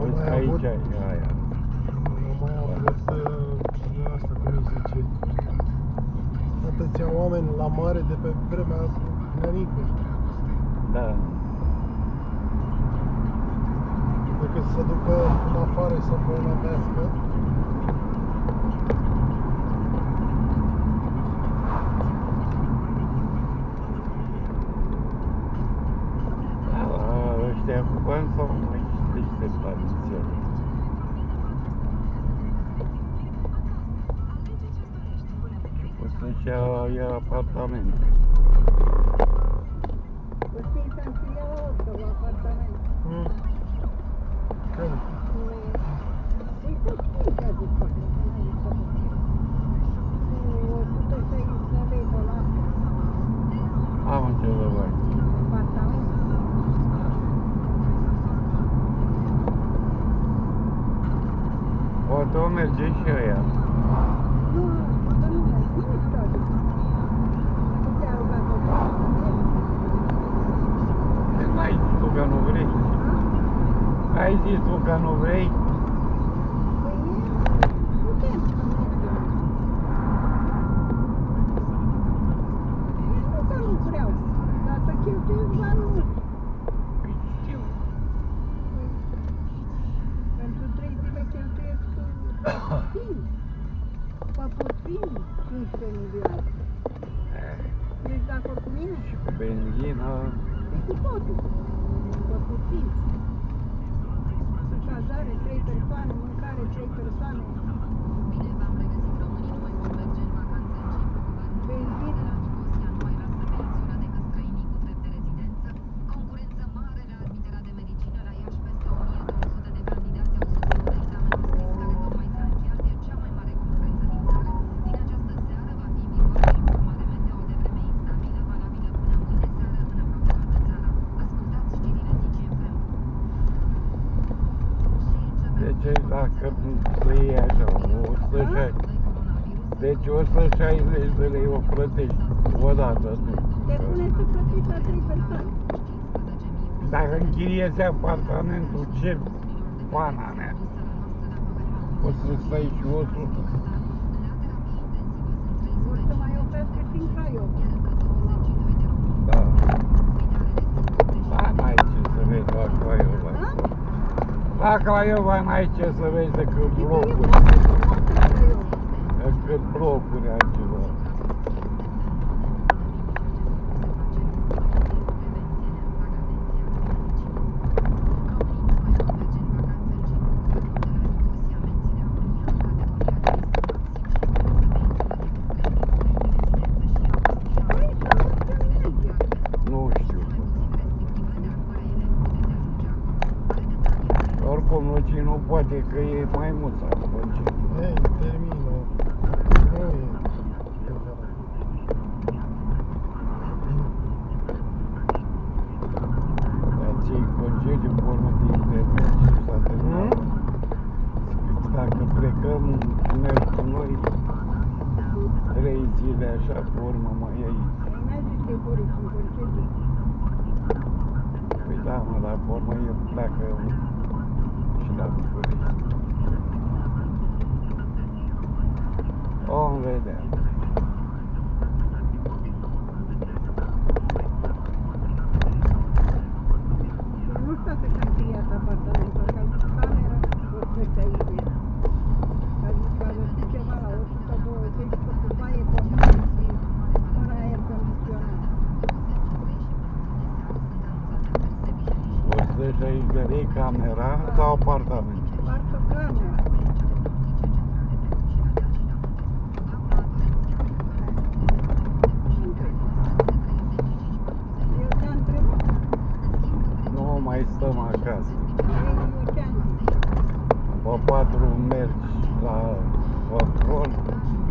Vezi că aici e aia. Am mai avut asta, cum îi zice, atâția oameni la mare de pe vremea Nănicului. Da. Decât să ducă în afară să îmbolnăvească. Ăștia cu bani sau mai niște tradiționali? O să-și ia apartament. O să-i ia o apartament. Când? Păi tot știi ce a zis apartament. Cu 160 de lei pe la Am înțeles, băi. apartament. Poate o merge și ăia. Nu, că nu știu. Nu te-a rugat o apartament. N-ai zis tu că nu vrei. Ai zis tu că nu vrei? Păi putem să mergem. Nu că nu vreau, dar să cheltuiesc bani mulți. Păi știu. Pentru 3 zile cheltuiesc puțin. Pe puțin 15 milioane. Ești de acord cu mine? Și cu benzină. E cu totul. Pe puțin. Cazare 3 persoane, mâncare 3 persoane. Bine v-am regăsit, românii nu mai pot merge în vacanță în Cipru. Benzină. Nicosia nu mai lasă pensiunea decât străinii cu drept de rezidență. Concurență mare la admiterea de medicină la Iași, peste 1200 de candidați au susținut examenul scris care tocmai s-a încheiat, e cea mai mare concurență din țară. Din această seară va fi în vigoare informare meteo de vreme instabilă, valabilă până mâine seară în aproape toată țara. Ascultați știrile DGFM. Deci dacă să iei așa, 160. Deci 160 de lei o plătești odată, nu? Te pune să plătești la 3 persoane. Dacă închiriezi apartamentul, ce pana mea? O să stai și 100. O să mai oprească și în Craiova. Da. Da, n-ai ce să vezi la Craiova. La Craiova n-ai ce să vezi decât blocuri. Decât blocuri altceva. Nu știu. Oricum Luci nu poate că e mai mult sau ce. Ei, termină. Nu e. Dar ți-ai concediu pe urmă de internet și s-a terminat. Dacă plecăm, merg cu noi 3 zile așa, pe urmă mai ai. N-ai zis că e Boris în concediu. Păi da, mă, dar pe urmă el pleacă și la București. Vom vedea. Nu știu că s-a închiriat apartamentul, că a zis cameră, ăsta e ideea. A zis că a văzut ceva la 120 cu baie comună și fără aer condiționat. 160 de lei camera sau apartament? Parcă camera. Eu te-am întrebat. Nu mai stăm acasă. Eu te-am zis. Pe 4 mergi la control,